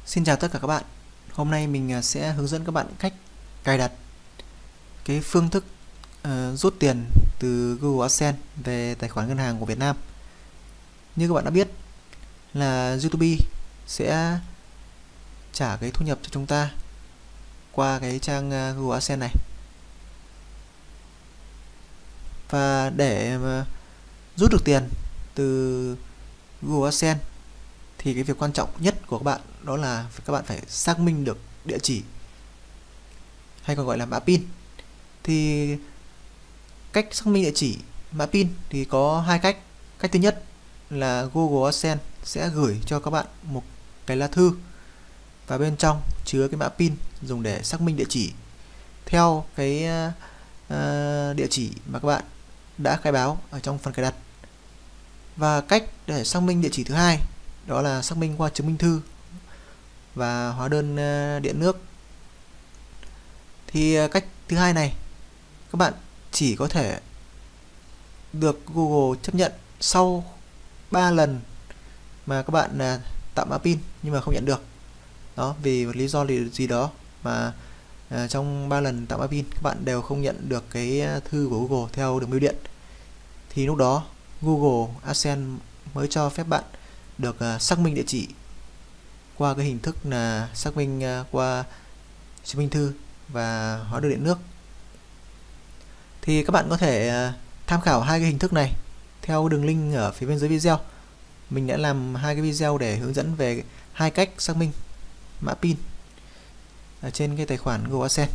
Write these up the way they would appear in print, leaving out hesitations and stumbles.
Xin chào tất cả các bạn. Hôm nay mình sẽ hướng dẫn các bạn cách cài đặt cái phương thức rút tiền từ Google AdSense về tài khoản ngân hàng của Việt Nam. Như các bạn đã biết là YouTube sẽ trả cái thu nhập cho chúng ta qua cái trang Google AdSense này. Và để mà rút được tiền từ Google AdSense thì cái việc quan trọng nhất của các bạn đó là các bạn phải xác minh được địa chỉ, hay còn gọi là mã PIN. Thì cách xác minh địa chỉ mã PIN thì có hai cách. Cách thứ nhất là Google AdSense sẽ gửi cho các bạn một cái lá thư và bên trong chứa cái mã PIN dùng để xác minh địa chỉ theo cái địa chỉ mà các bạn đã khai báo ở trong phần cài đặt. Và cách để xác minh địa chỉ thứ hai đó là xác minh qua chứng minh thư và hóa đơn điện nước. Thì cách thứ hai này các bạn chỉ có thể được Google chấp nhận sau 3 lần mà các bạn tạo mã PIN nhưng mà không nhận được. Đó, vì một lý do gì đó mà trong 3 lần tạo mã PIN các bạn đều không nhận được cái thư của Google theo đường bưu điện. Thì lúc đó Google AdSense mới cho phép bạn được xác minh địa chỉ qua cái hình thức là xác minh qua chứng minh thư và hóa đơn điện nước. Thì các bạn có thể tham khảo hai cái hình thức này theo đường link ở phía bên dưới video. Mình đã làm hai cái video để hướng dẫn về hai cách xác minh mã PIN ở trên cái tài khoản Google AdSense.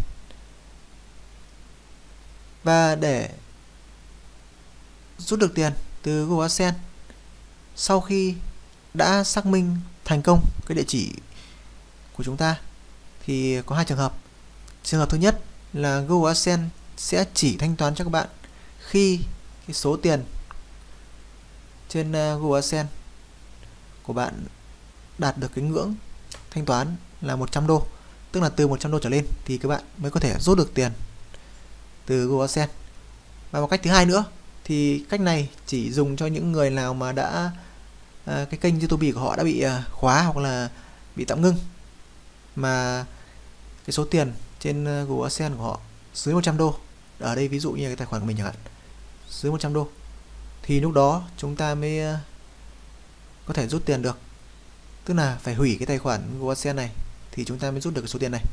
Và để rút được tiền từ Google AdSense sau khi đã xác minh thành công cái địa chỉ của chúng ta thì có hai trường hợp. Trường hợp thứ nhất là Google AdSense sẽ chỉ thanh toán cho các bạn khi cái số tiền trên Google AdSense của bạn đạt được cái ngưỡng thanh toán là 100 đô, tức là từ 100 đô trở lên thì các bạn mới có thể rút được tiền từ Google AdSense. Và một cách thứ hai nữa thì cách này chỉ dùng cho những người nào mà đã cái kênh YouTube của họ đã bị khóa hoặc là bị tạm ngưng, mà cái số tiền trên Google AdSense của họ dưới 100 đô. Ở đây ví dụ như cái tài khoản của mình chẳng hạn, dưới 100 đô thì lúc đó chúng ta mới có thể rút tiền được. Tức là phải hủy cái tài khoản Google AdSense này thì chúng ta mới rút được cái số tiền này.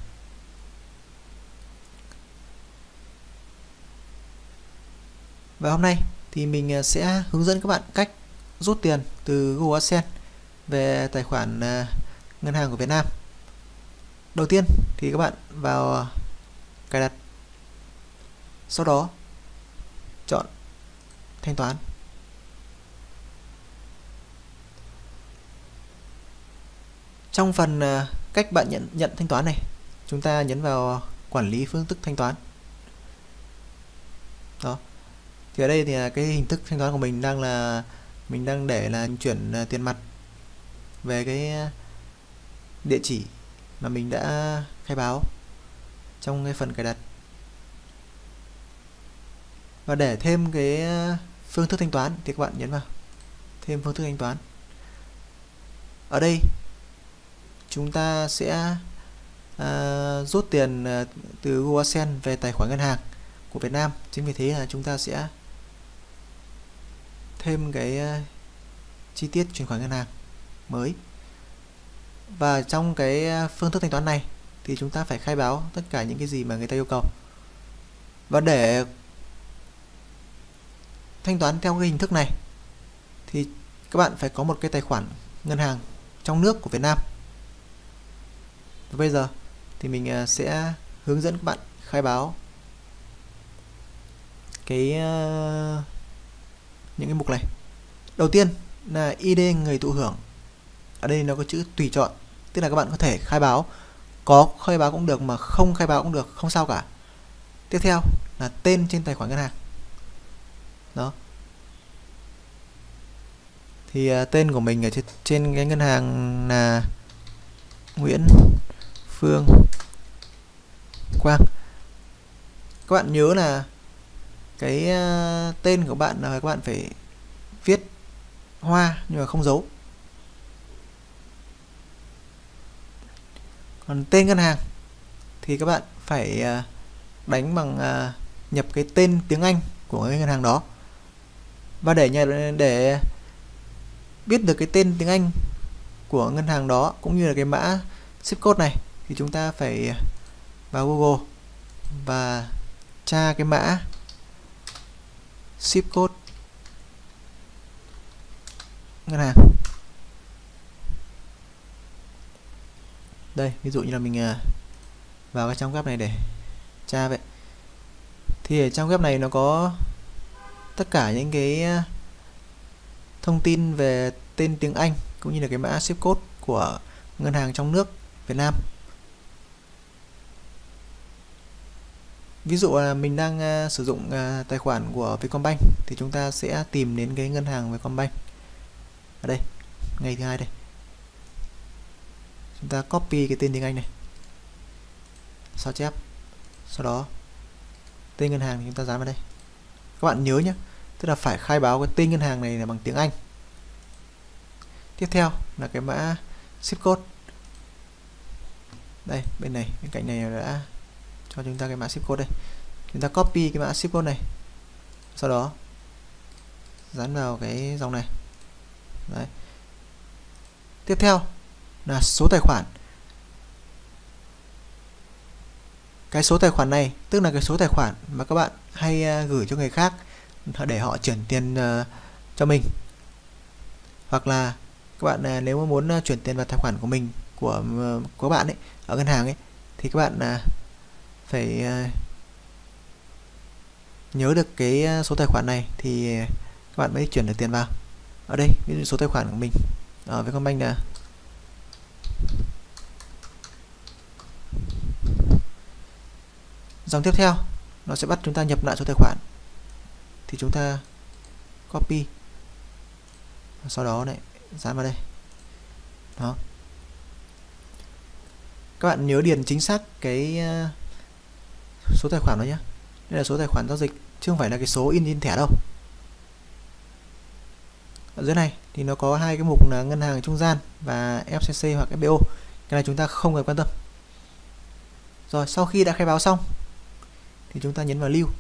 Và hôm nay thì mình sẽ hướng dẫn các bạn cách rút tiền từ Google AdSense về tài khoản ngân hàng của Việt Nam. Đầu tiên thì các bạn vào cài đặt, sau đó chọn thanh toán. Trong phần cách bạn nhận thanh toán này, chúng ta nhấn vào quản lý phương thức thanh toán. Đó. Thì ở đây thì cái hình thức thanh toán của mình đang để là chuyển tiền mặt về cái địa chỉ mà mình đã khai báo trong cái phần cài đặt. Và để thêm cái phương thức thanh toán thì các bạn nhấn vào thêm phương thức thanh toán. Ở đây chúng ta sẽ rút tiền từ Google AdSense về tài khoản ngân hàng của Việt Nam. Chính vì thế là chúng ta sẽ thêm cái chi tiết chuyển khoản ngân hàng mới. Và trong cái phương thức thanh toán này thì chúng ta phải khai báo tất cả những cái gì mà người ta yêu cầu. Và để thanh toán theo cái hình thức này thì các bạn phải có một cái tài khoản ngân hàng trong nước của Việt Nam. Và bây giờ thì mình sẽ hướng dẫn các bạn khai báo những cái mục này. Đầu tiên là ID người thụ hưởng. Ở đây nó có chữ tùy chọn, tức là các bạn có thể khai báo, có khai báo cũng được mà không khai báo cũng được, không sao cả. Tiếp theo là tên trên tài khoản ngân hàng. Đó. Thì tên của mình ở trên cái ngân hàng là Nguyễn Phương Quang. Các bạn nhớ là cái tên của bạn là các bạn phải viết hoa nhưng mà không dấu. Còn tên ngân hàng thì các bạn phải đánh bằng nhập cái tên tiếng Anh của cái ngân hàng đó. Và để biết được cái tên tiếng Anh của ngân hàng đó cũng như là cái mã zip code này thì chúng ta phải vào Google và tra cái mã zip code ngân hàng. Đây, ví dụ như là mình vào cái trang web này để tra vậy. Thì ở trang web này nó có tất cả những cái thông tin về tên tiếng Anh cũng như là cái mã zip code của ngân hàng trong nước Việt Nam. Ví dụ là mình đang sử dụng tài khoản của Vietcombank thì chúng ta sẽ tìm đến cái ngân hàng Vietcombank ở đây, ngay thứ hai đây. Chúng ta copy cái tên tiếng Anh này, sao chép, sau đó tên ngân hàng thì chúng ta dán vào đây. Các bạn nhớ nhé, tức là phải khai báo cái tên ngân hàng này là bằng tiếng Anh. Tiếp theo là cái mã zip code. Đây, bên này, bên cạnh này đã cho chúng ta cái mã zip code đây. Chúng ta copy cái mã zip code này, sau đó dán vào cái dòng này. Đấy. Tiếp theo là số tài khoản. Cái số tài khoản này tức là cái số tài khoản mà các bạn hay gửi cho người khác để họ chuyển tiền cho mình. Hoặc là các bạn nếu mà muốn chuyển tiền vào tài khoản của mình, của các bạn ấy ở ngân hàng ấy, thì các bạn phải nhớ được cái số tài khoản này thì các bạn mới chuyển được tiền vào. Ở đây ví dụ số tài khoản của mình ở Vietcombank là dòng tiếp theo nó sẽ bắt chúng ta nhập lại số tài khoản, thì chúng ta copy, sau đó này dán vào đây. Đó, các bạn nhớ điền chính xác cái số tài khoản đó nhé. Đây là số tài khoản giao dịch chứ không phải là cái số in thẻ đâu. Ở dưới này thì nó có hai cái mục là ngân hàng trung gian và FCC hoặc FBO. Cái này chúng ta không cần quan tâm. Rồi, sau khi đã khai báo xong thì chúng ta nhấn vào lưu.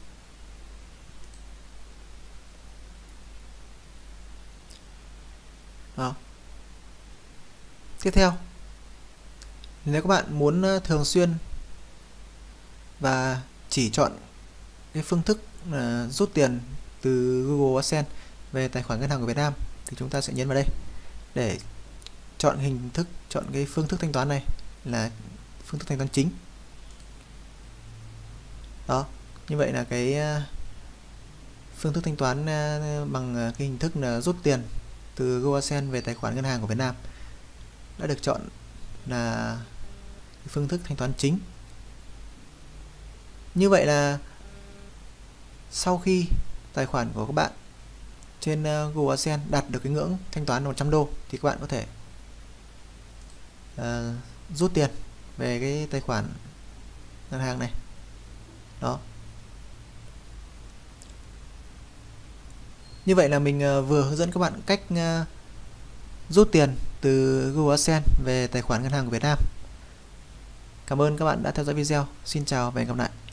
Đó. Tiếp theo, nếu các bạn muốn thường xuyên và chỉ chọn cái phương thức là rút tiền từ Google AdSense về tài khoản ngân hàng của Việt Nam thì chúng ta sẽ nhấn vào đây để chọn hình thức, chọn cái phương thức thanh toán này là phương thức thanh toán chính. Đó, như vậy là cái phương thức thanh toán bằng cái hình thức là rút tiền từ Google AdSense về tài khoản ngân hàng của Việt Nam đã được chọn là phương thức thanh toán chính. Như vậy là sau khi tài khoản của các bạn trên Google AdSense đạt được cái ngưỡng thanh toán 100 đô thì các bạn có thể rút tiền về cái tài khoản ngân hàng này. Đó. Như vậy là mình vừa hướng dẫn các bạn cách rút tiền từ Google AdSense về tài khoản ngân hàng của Việt Nam. Cảm ơn các bạn đã theo dõi video. Xin chào và hẹn gặp lại.